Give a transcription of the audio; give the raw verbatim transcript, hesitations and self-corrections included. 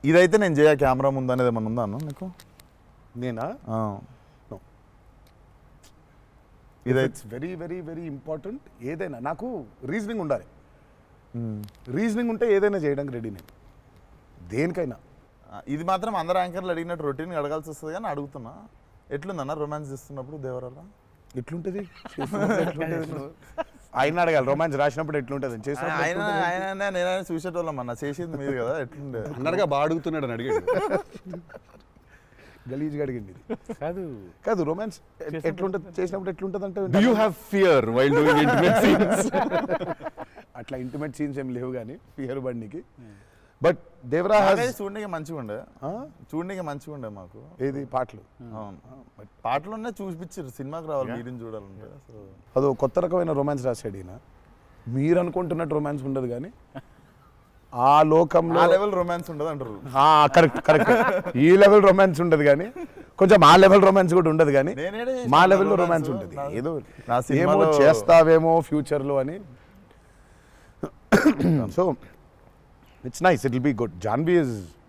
ఇదైతే నేను చేయ కెమెరా ముందు అనేది ఏమన్నా ఉందా అన్న నీకు? నేనా? ఇదైతే వెరీ వెరీ వెరీ ఇంపార్టెంట్. ఏదైనా నాకు రీజనింగ్ ఉండాలి. రీజనింగ్ ఉంటే ఏదైనా చేయడానికి రెడీ నేను, దేనికైనా. ఇది మాత్రం అందరు యాంకర్లు అడిగినట్టు రొటీన్ అడగాల్సి వస్తుంది కానీ అడుగుతున్నా, ఎట్లుందన్న రొమాన్స్ చేస్తున్నప్పుడు దేవరాల? ఎట్లుంటుంది ఆయన అడగాలి. రొమాన్స్ రాసినప్పుడు ఎట్లుంటుంది ఆయన ఆయన నేనైనా చూసేటోళ్ళం అన్న, చేసేది మీరు కదా, ఎట్లుండే అన్నట్టుగా బాగా అడుగుతున్నాడు అని అడిగాడు. గలీజ్గా అడిగింది. కాదు కాదు రొమాన్స్ ఎట్లుంటుంది చేసినప్పుడు ఎట్లుంటుంది అంటే, Do you have fear while doing intimate scenes? అట్లా ఇంటిమేట్ సీన్స్ ఏం లేవు కానీ ఫియర్ బండికి. బట్ దేవరా చూడడానికి మంచిగా ఉండే, చూడడానికి మంచిగా ఉండే మాకు. ఏది పాటలు? అవును, పాటలున్నా చూపించారు, సినిమాకి రావాలి మీరిని చూడాలంటే. సో అదో కొత్త రకమైన రొమాన్స్ రాశాడు ఈయన. మీరు అనుకుంటున్నట్టు రొమాన్స్ ఉండదు కానీ ఆ లోకంలో ఆ లెవెల్ రొమాన్స్ ఉండదు అంటారు. కరెక్ట్ కరెక్ట్ ఈ లెవెల్ రొమాన్స్ ఉండదు కానీ కొంచెం ఆ లెవెల్ రొమాన్స్ కూడా ఉండదు కానీ మా లెవెల్లో రొమాన్స్ ఉంటుంది. ఏదో ఏమో చేస్తావేమో ఫ్యూచర్లో అని. So it's nice, it will be good. Janhvi is